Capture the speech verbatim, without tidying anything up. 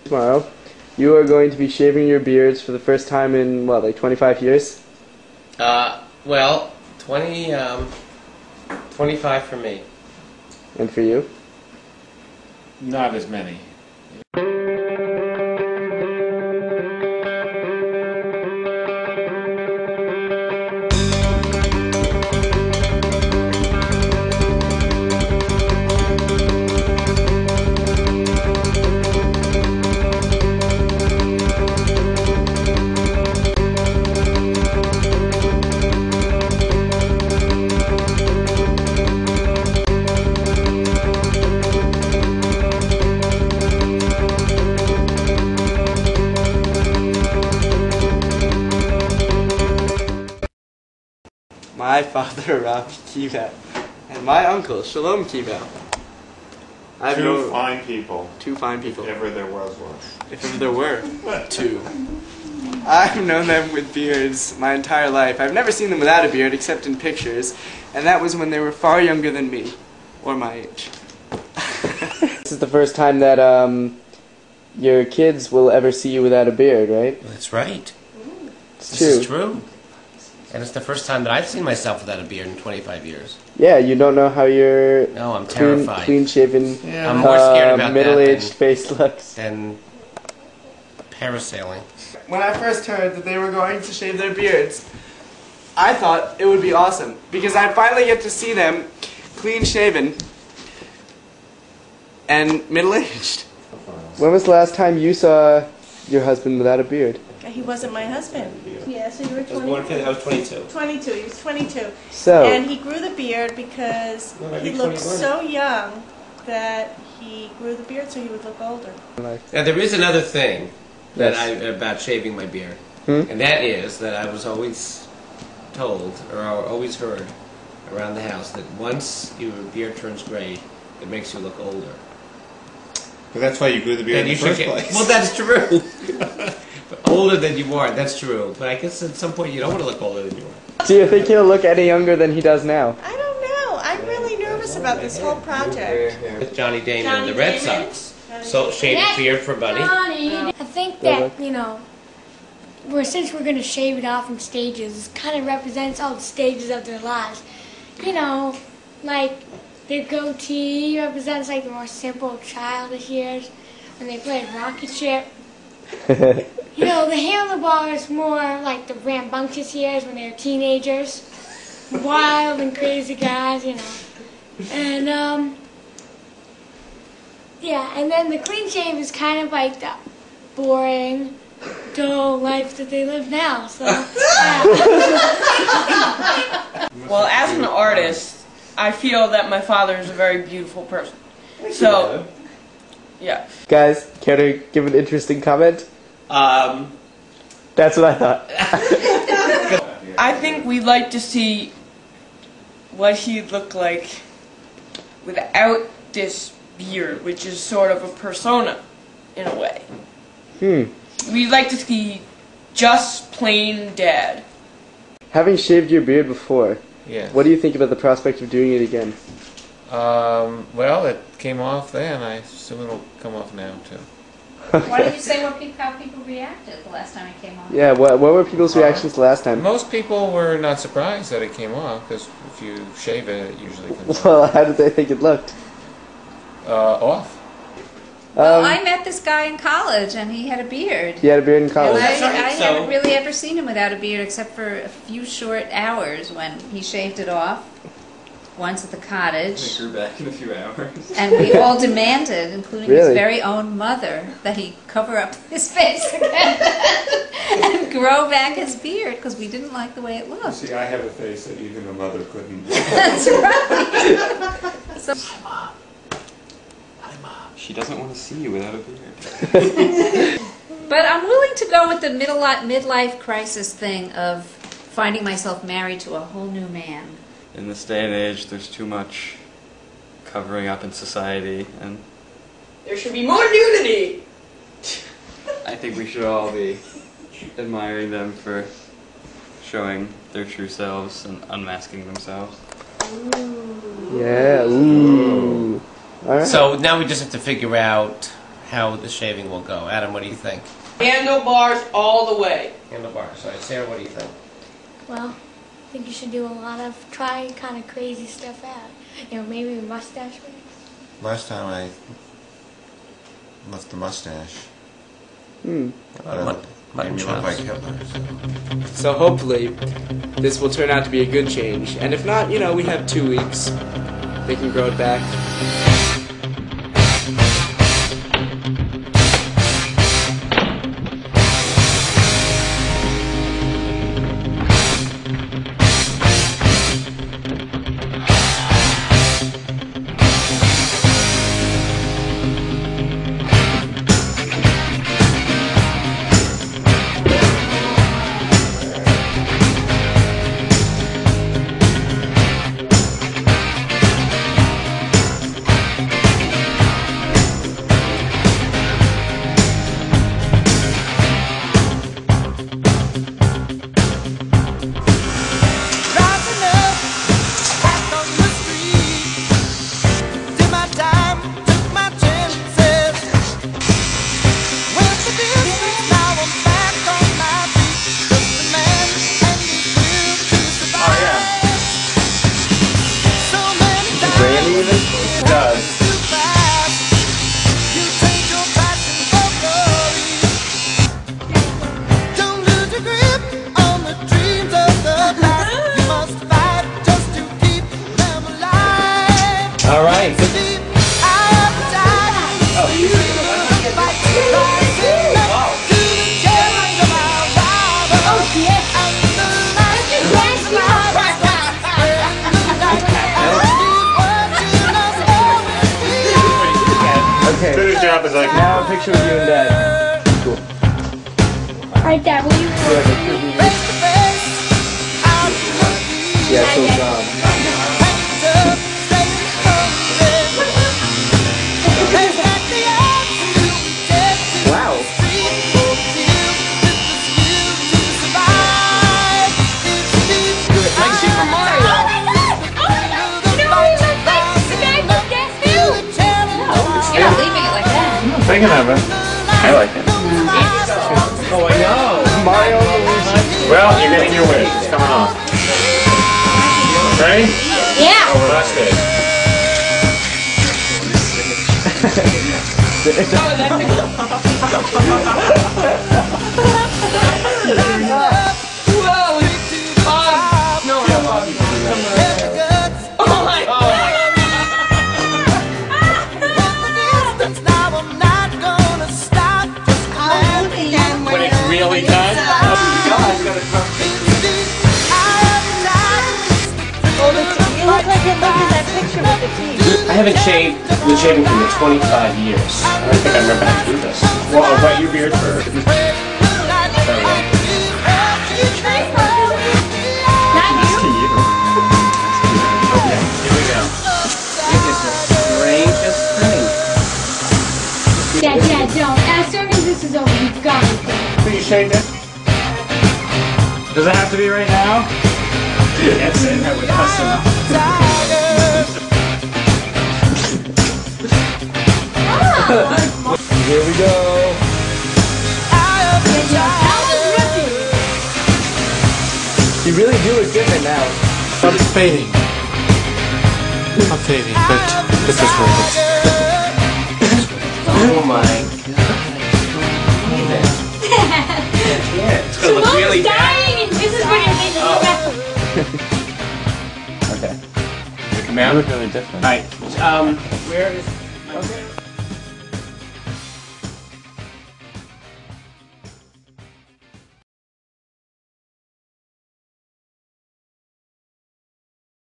Tomorrow, you are going to be shaving your beards for the first time in, what, like twenty-five years? Uh, well, twenty, um, twenty-five for me. And for you? Not as many. My father, Rav Kiva, and my uncle, Shalom Kiva. I have Two no, fine people. Two fine people. If ever there was one. If ever there were two. I've known them with beards my entire life. I've never seen them without a beard except in pictures, and that was when they were far younger than me, or my age. This is the first time that um, your kids will ever see you without a beard, right? That's right. It's this true. is true. And it's the first time that I've seen myself without a beard in twenty-five years. Yeah, you don't know how your No, I'm clean, terrified. clean-shaven, Yeah, I'm more scared about uh, middle-aged face looks. than parasailing. When I first heard that they were going to shave their beards, I thought it would be awesome because I finally get to see them clean-shaven and middle-aged. When was the last time you saw your husband without a beard? He wasn't my husband. Yeah, so you were I was born twenty. I was twenty-two. twenty-two. He was twenty-two. So, And he grew the beard because No, I'd he be looked twenty-one. so young that he grew the beard so he would look older. Now there is another thing that Yes. I about shaving my beard, Hmm? and that is that I was always told or always heard around the house that once your beard turns gray, it makes you look older. But that's why you grew the beard And in you the first should get, place. well, that's true. But older than you are, that's true. But I guess at some point you don't want to look older than you are. do you think he'll look any younger than he does now? I don't know. I'm really nervous about this whole project. With Johnny Damon Johnny and the Red Damon? Sox. Johnny So Damon? shave a beard for Buddy. I think that, you know, we're, since we're going to shave it off in stages, it kind of represents all the stages of their lives. You know, like their goatee represents like the more simple childish years when they played rocket ship. You know, the handlebars more like the rambunctious years when they were teenagers. Wild and crazy guys, you know. And, um, yeah, and then the clean shave is kind of like the boring, dull life that they live now. So, yeah. Well, as an artist, I feel that my father is a very beautiful person. So, yeah. Guys, care to give an interesting comment? Um, That's what I thought. I think we'd like to see what he'd look like without this beard, which is sort of a persona, in a way. Hmm. We'd like to see just plain dad. Having shaved your beard before, Yeah. what do you think about the prospect of doing it again? Um, well, it came off then. I assume it'll come off now, too. Why did you say what people, how people reacted the last time it came on? Yeah, what, what were people's reactions the last time? Most people were not surprised that it came off, because if you shave it, it usually comes Well, how did they think it looked? uh, off. Well, Um, I met this guy in college, and he had a beard. He had a beard in And college. I, that's right, I so- haven't really ever seen him without a beard, except for a few short hours when he shaved it off. Once at the cottage. grew back in a few hours. And we all demanded, including Really? his very own mother, that he cover up his face again and grow back his beard because we didn't like the way it looked. See, I have a face that even a mother couldn't. That's right. So, Hi, Mom. She doesn't want to see you without a beard. but I'm willing to go with the middle midlife crisis thing of finding myself married to a whole new man. In this day and age, there's too much covering up in society, and There should be more nudity! I think we should all be admiring them for showing their true selves and unmasking themselves. Yeah, ooh. Alright. so now we just have to figure out how the shaving will go. Adam, what do you think? Handlebars all the way. Handlebars. All right, Sarah, what do you think? Well, I think you should do a lot of try kind of crazy stuff out. You know, maybe a mustache ring. Last time I left the mustache. Hmm. But Mut- it mutton made me look like chops. Hitler. So. So hopefully, this will turn out to be a good change. And if not, you know, we have two weeks. They can grow it back. All right. Okay. Finish job is like Now a picture of you and Dad. Cool. Alright, Dad, will you Yeah, so um, wow. Like Super Mario. You're not leaving it like that. thinking of it. I like it. Oh, I know. Mario and Luigi. Well, you're getting your wish. It's coming off. Ready? Yeah. Over last day. Whoa. Uh, no, no, no. Oh my God. When it's really done. You look like you're looking at that picture with the teeth. I haven't shaved with shaving cream in twenty-five years. I don't think I remember how to do this. Well, I'll wet your beard first. There we go. Okay, here we go. It is the strangest thing. Dad, Dad, don't. As soon as this is over, you've got to go. So you shaved it? Does it have to be right now? Yes, and I would cuss him out. Here we go. You really do look different now. I'm fading. I'm fading, but this is worth it. Oh my God. Yeah, it's gonna look really bad. dying, and this is what you're making Okay. Come out. You look really different. Alright, um, where is... Okay.